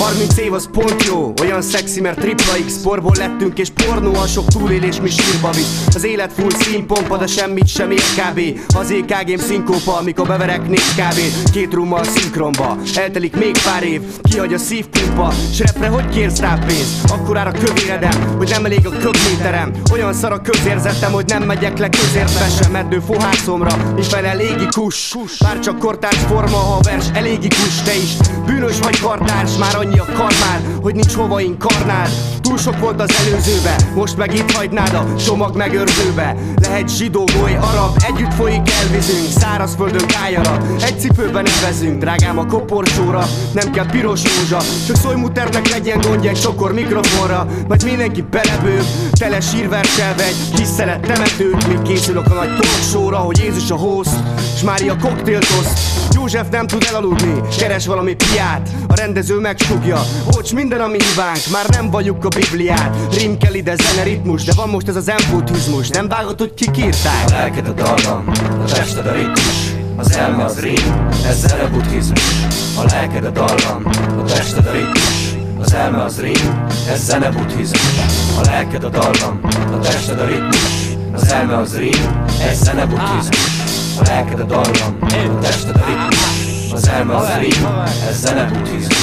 30 év az pont jó, olyan szexi, mert tripla X. Sporból lettünk és pornó, a sok túlélés mi sírba visz. Az élet full színpompa, de semmit sem ér kb. Az EKG-m szinkópa, amikor beverek 4 kb. 2 rummal szinkronba, eltelik még pár év, kihagy a szívpumpa. S repre hogy kérsz rá pénzt? Akkorára kövéredem, hogy nem elég a köbméterem. Olyan szar a közérzetem, hogy nem megyek le közértbe sem. Meddő fohászomra, mifele légi kus. Bár csak kortárs forma, ha a vers elégikus. Te is bűnös vagy kartárs, már annyi a karmár, hogy nincs hova inkarnáld. Túl sok volt az előzőbe, most meg itt hagynád a csomag megőrzőbe. Lehet zsidó, goly, arab, együtt folyik elvizünk. Szárazföldön kájara, egy cipőben nevezünk. Drágám a koporsóra, nem kell piros rózsa. Csak szojmuternek legyen gondja egy csokor mikrofonra. Majd mindenki belebőg, tele sírverselve egy kis szelet temetőt. Míg készülök a nagy talkshow-ra, hogy Jézus a host, s Mária koktélt oszt. József nem tud elaludni, keres valami piát. A rendező megsugja, bocs, minden ami hibánk, már nem vagyunk a Bibliát. Rim kell ide, zene, ritmus, de van most ez az emputizmus. Nem vágod, hogy kik írták? A lelked a dallam, a tested a ritmus, az elme az rím, ez zene buddhizmus. A lelked a dallam, a tested a ritmus, az elme az rím, ez zene buddhizmus. A lelked a dallam, a tested a ritmus, az elme az rím, ez zene buddhizmus. A lelked a dallam, a tested a ritmus, az elme az rím, ez zene buddhizmus.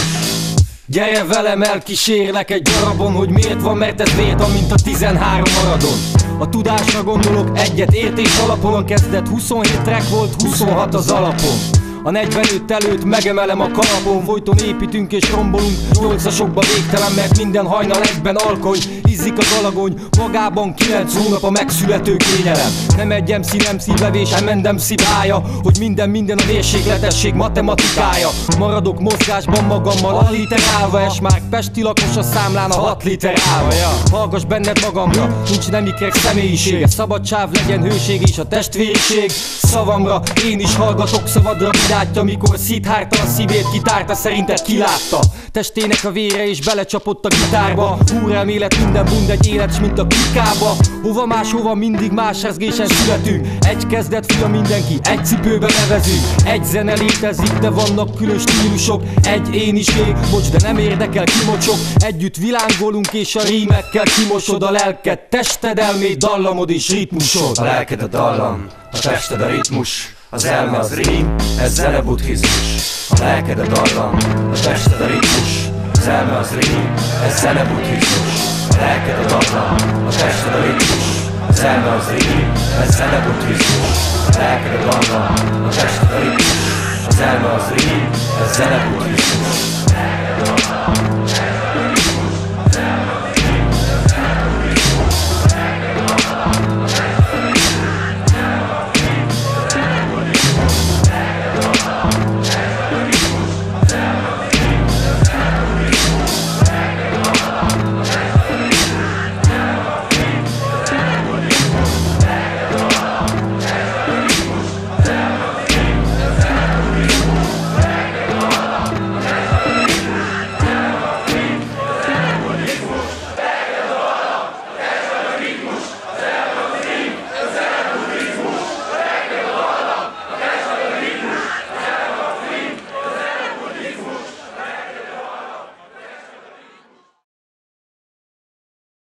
Gyere velem, elkísérlek egy darabon, hogy miért van, mert ez vértan, mint a 13 maradon. A tudásra gondolok, egyet értés alapon kezdett, 27 track volt, 26 az alapon. A 45 előtt megemelem a kalapon, folyton építünk és rombolunk, 8-asokba végtelen, mert minden hajnal egyben alkony. Izzik az alagony, magában 9 hónap a megszülető kényelem. Nem egy MC, nem szívlevés, emendem szibája, hogy minden a mérsékletesség matematikája. Maradok mozgásban magammal alliterálva, és már pesti lakos a számlán a 6 liter állva. Hallgass benned magamra, nincs nem ikrek személyisége, szabad sáv legyen hőség és a testvériség. Szavamra én is hallgatok, szavadra vidátja, mikor szíthárta a szívét, kitárta, szerinted kilátta testének a vére és belecsapott a gitárba. Úrelmélet, minden bund egy élet, mint a kikába. Hova máshova, mindig más rezgésen születünk. Egy kezdet, fia, mindenki egy cipőbe nevezünk. Egy zene létezik, de vannak külön stílusok. Egy én is még, bocs, de nem érdekel, kimocsok. Együtt vilángolunk és a rímekkel kimosod a lelked, tested, elméd, dallamod és ritmusod. A lelked a dallam, a tested a ritmus, az elme az rím, ez zene buddhizmus. A lelked a dallam, a tested a ritmus, az elme az rím, ez zene buddhizmus. A lelked a dallam, a tested a ritmus, az elme az rím, ez zene buddhizmus. A lelked a dallam, a tested a ritmus, az elme az rím, ez zene buddhizmus.